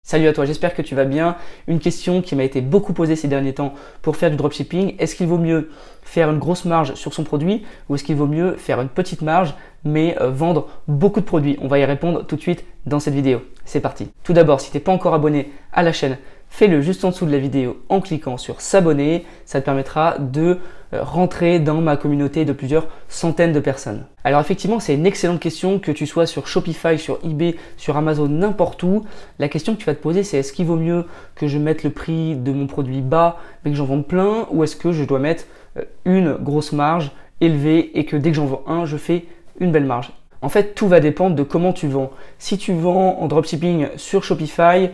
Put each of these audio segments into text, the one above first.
Salut à toi, j'espère que tu vas bien. Une question qui m'a été beaucoup posée ces derniers temps pour faire du dropshipping. Est-ce qu'il vaut mieux faire une grosse marge sur son produit ou est-ce qu'il vaut mieux faire une petite marge mais vendre beaucoup de produits? On va y répondre tout de suite dans cette vidéo. C'est parti. Tout d'abord, si tu n'es pas encore abonné à la chaîne, fais-le juste en dessous de la vidéo en cliquant sur s'abonner. Ça te permettra de rentrer dans ma communauté de plusieurs centaines de personnes. Alors effectivement, c'est une excellente question, que tu sois sur Shopify, sur eBay, sur Amazon, n'importe où. La question que tu vas te poser, c'est est-ce qu'il vaut mieux que je mette le prix de mon produit bas mais que j'en vende plein, ou est-ce que je dois mettre une grosse marge élevée et que dès que j'en vends un, je fais une belle marge? En fait, tout va dépendre de comment tu vends. Si tu vends en dropshipping sur Shopify,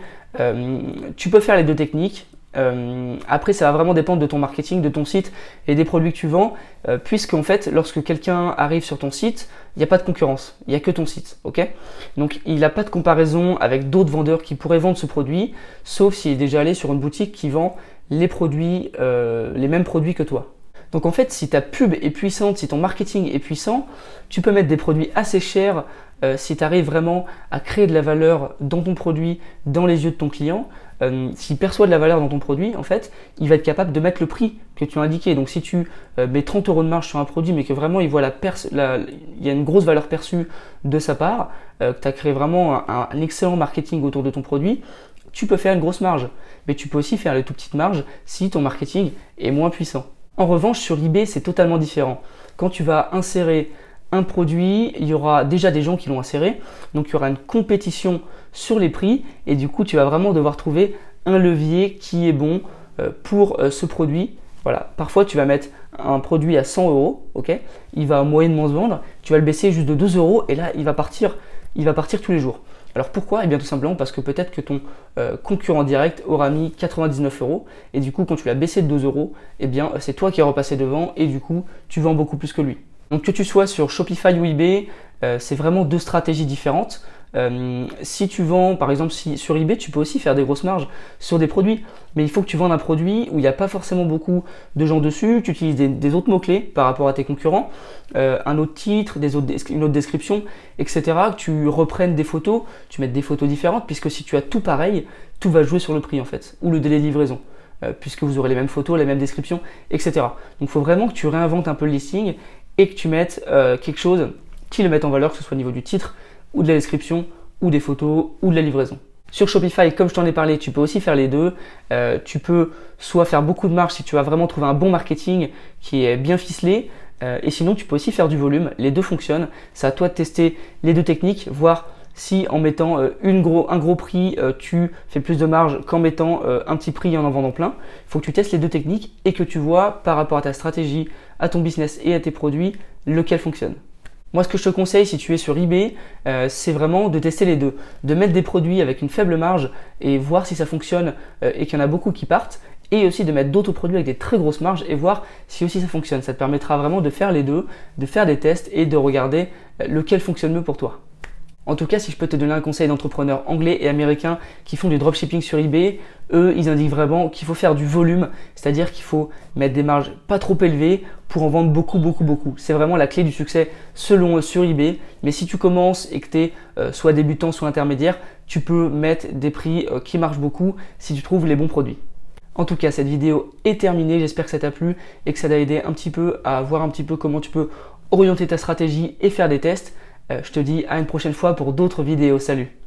tu peux faire les deux techniques. Après, ça va vraiment dépendre de ton marketing, de ton site et des produits que tu vends, puisque en fait, lorsque quelqu'un arrive sur ton site, il n'y a pas de concurrence, il n'y a que ton site, ok? Donc, il n'a pas de comparaison avec d'autres vendeurs qui pourraient vendre ce produit, sauf s'il est déjà allé sur une boutique qui vend les produits, les mêmes produits que toi. Donc en fait, si ta pub est puissante, si ton marketing est puissant, tu peux mettre des produits assez chers si tu arrives vraiment à créer de la valeur dans ton produit, dans les yeux de ton client. S'il perçoit de la valeur dans ton produit, en fait, il va être capable de mettre le prix que tu as indiqué. Donc si tu mets 30 € de marge sur un produit, mais que vraiment il voit il y a une grosse valeur perçue de sa part, que tu as créé vraiment un excellent marketing autour de ton produit, tu peux faire une grosse marge. Mais tu peux aussi faire les tout petites marges si ton marketing est moins puissant. En revanche, sur eBay, c'est totalement différent. Quand tu vas insérer un produit, il y aura déjà des gens qui l'ont inséré, donc il y aura une compétition sur les prix et du coup, tu vas vraiment devoir trouver un levier qui est bon pour ce produit. Voilà, parfois tu vas mettre un produit à 100 €, ok, il va moyennement se vendre, tu vas le baisser juste de 2 € et là, il va partir tous les jours. Alors pourquoi? Eh bien tout simplement parce que peut-être que ton concurrent direct aura mis 99 € et du coup quand tu l'as baissé de 2 €, eh bien c'est toi qui es repassé devant et du coup tu vends beaucoup plus que lui. Donc que tu sois sur Shopify ou eBay, c'est vraiment deux stratégies différentes. Si tu vends, par exemple, sur eBay, tu peux aussi faire des grosses marges sur des produits. Mais il faut que tu vendes un produit où il n'y a pas forcément beaucoup de gens dessus. Tu utilises des autres mots-clés par rapport à tes concurrents, un autre titre, une autre description, etc. Que tu reprennes des photos, tu mettes des photos différentes, puisque si tu as tout pareil, tout va jouer sur le prix en fait, ou le délai de livraison. Puisque vous aurez les mêmes photos, les mêmes descriptions, etc. Donc il faut vraiment que tu réinventes un peu le listing et que tu mettes quelque chose qui le mette en valeur, que ce soit au niveau du titre, ou de la description, ou des photos, ou de la livraison. Sur Shopify, comme je t'en ai parlé, tu peux aussi faire les deux. Tu peux soit faire beaucoup de marge si tu as vraiment trouvé un bon marketing qui est bien ficelé, et sinon tu peux aussi faire du volume. Les deux fonctionnent. C'est à toi de tester les deux techniques, voir si en mettant un gros prix, tu fais plus de marge qu'en mettant un petit prix et en vendant plein. Il faut que tu testes les deux techniques et que tu vois par rapport à ta stratégie, à ton business et à tes produits, lequel fonctionne. Moi, ce que je te conseille si tu es sur eBay, c'est vraiment de tester les deux, de mettre des produits avec une faible marge et voir si ça fonctionne et qu'il y en a beaucoup qui partent, et aussi de mettre d'autres produits avec des très grosses marges et voir si aussi ça fonctionne. Ça te permettra vraiment de faire les deux, de faire des tests et de regarder lequel fonctionne mieux pour toi. En tout cas, si je peux te donner un conseil d'entrepreneurs anglais et américains qui font du dropshipping sur eBay, eux, ils indiquent vraiment qu'il faut faire du volume, c'est-à-dire qu'il faut mettre des marges pas trop élevées pour en vendre beaucoup. C'est vraiment la clé du succès selon eux sur eBay. Mais si tu commences et que tu es soit débutant, soit intermédiaire, tu peux mettre des prix qui marchent beaucoup si tu trouves les bons produits. En tout cas, cette vidéo est terminée. J'espère que ça t'a plu et que ça t'a aidé un petit peu à voir un petit peu comment tu peux orienter ta stratégie et faire des tests. Je te dis à une prochaine fois pour d'autres vidéos. Salut!